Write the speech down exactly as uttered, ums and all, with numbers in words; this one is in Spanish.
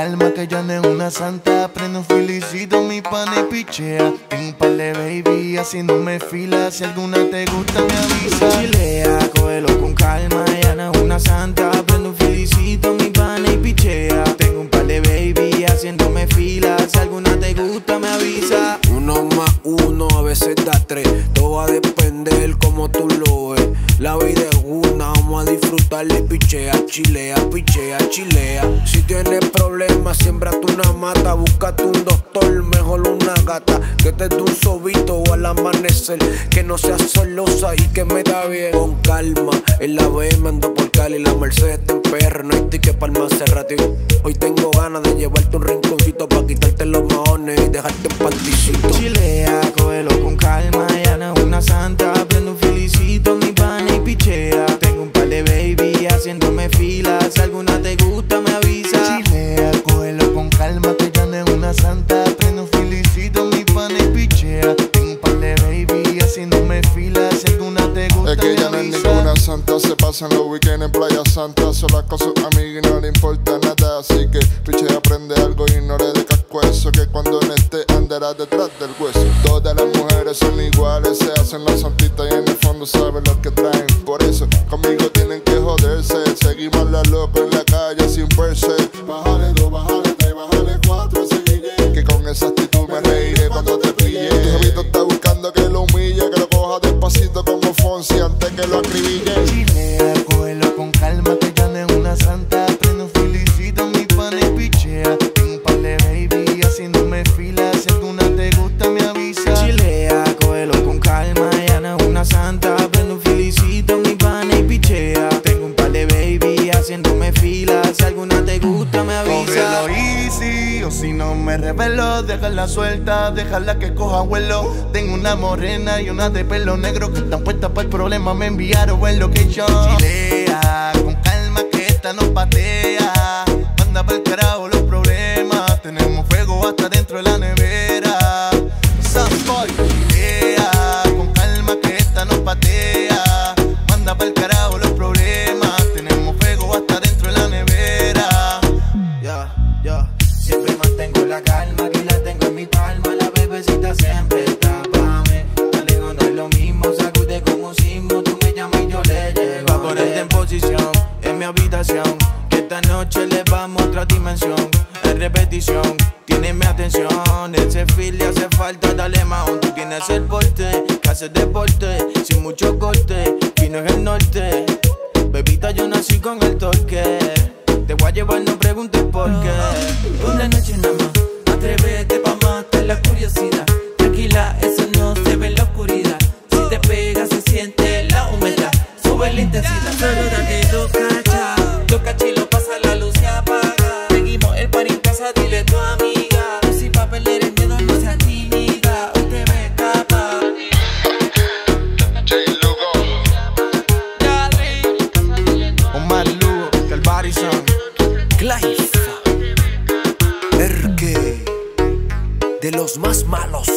calma que ya no es una santa. Prendo un felicito, mi pana y pichea. Tengo un par de baby haciéndome fila. Si alguna te gusta me avisa. Chilea, cógelo con calma, ya no es una santa. Prendo un felicito, mi pana y pichea. Tengo un par de baby haciéndome fila. Si alguna te gusta me avisa. Uno más uno a veces da tres. Todo va a depender como tú lo ves. La vida es una, vamos a disfrutarla y pichea, chilea, pichea, chilea. Si tienes problemas, siembrate una mata. Búscate un doctor, mejor una gata. Que te dé un sobito o al amanecer. Que no seas celosa y que me da bien. Con calma, en la B M ando por Cali. La Mercedes está en P R, no hay ticket para el Maserati. Hoy tengo ganas de llevarte un rinconcito pa' quitarte los maones y dejarte en panticito. Chilea, cógelo con calma, ya no es una santa. Prendo un felicito, mi pana y pichea. Tengo un par de baby haciéndome fila. Si alguna te gusta me avisa. Chilea, cógelo con calma que ya no es una santa. Prendo un felicito, mi pana y pichea. Tengo un par de baby haciéndome fila. Si alguna te gusta es que me ya no es avisa. ninguna santa. Se pasan los weekends en Playa Santa. Sola con sus amigas y no le importa nada. Así que piche, aprende algo y no le dé casco eso. Que cuando no esté andará detrás del hueso. Todas las mujeres son iguales. Se hacen las santitas y en el fondo saben lo que traen. Por eso conmigo tienen que joderse. Seguimos la loca en la calle sin verse. Bájale dos, bájale tres, bájale cuatro, seguiré. Que con esa actitud me reiré cuando te pille. Tu jevito está buscando que lo humille. Que lo coja despacito como Fonsi antes que lo acribille. Chilea, cógelo con calma que ya no es una santa. Prendo un felicito, mi pana y pichea. Tengo un par de baby haciéndome fila. Si alguna te gusta me avisa. Chilea, cógelo con calma, ya no es una santa. Prendo un felicito, mi pana y pichea. Tengo un par de baby haciéndome fila. Si alguna te gusta me avisa. Cógelo easy, o si no me revelo. Déjala suelta, déjala que coja vuelo. Tengo una morena y una de pelo negro que están puestas para el problema. Me enviaron en location. Chilea, con calma que esta no patea. Manda pa'l carajo los problemas. Tenemos fuego hasta dentro de la nevera. Samboy, chilea, con calma que esta no patea. Manda pa'l carajo los problemas. Tenemos fuego hasta dentro de la nevera. Ya, ya, siempre mantengo la calma, que la tengo en mi palma. La bebecita siempre está pa' mí. Alejo no es lo mismo, sacude como un sismo. Tú me llamas y yo le llego. Va a ponerte en posición, en mi habitación. Que esta noche le vamos a otra dimensión. En repetición, tienes mi atención. Ese feel le hace falta, dale más. Tú tienes el porte, que haces deporte. Sin mucho corte, fino en el norte. Bebita, yo nací con el torque. Te voy a llevar, no preguntes por qué. Una noche nada más, atrévete pa' matar la curiosidad. Tranquila, eso no se ve en la oscuridad. Si te pegas se siente la humedad. Sube la intensidad, solo date dos cachas. Dos cachilos pasa la luz se apaga. Seguimos el party en casa, dile a tu amiga. Si pa' perder el miedo no seas tímida. Hoy te ves capaz. Omar Lugo, Calvarison, Clive, Erke, de los más malos.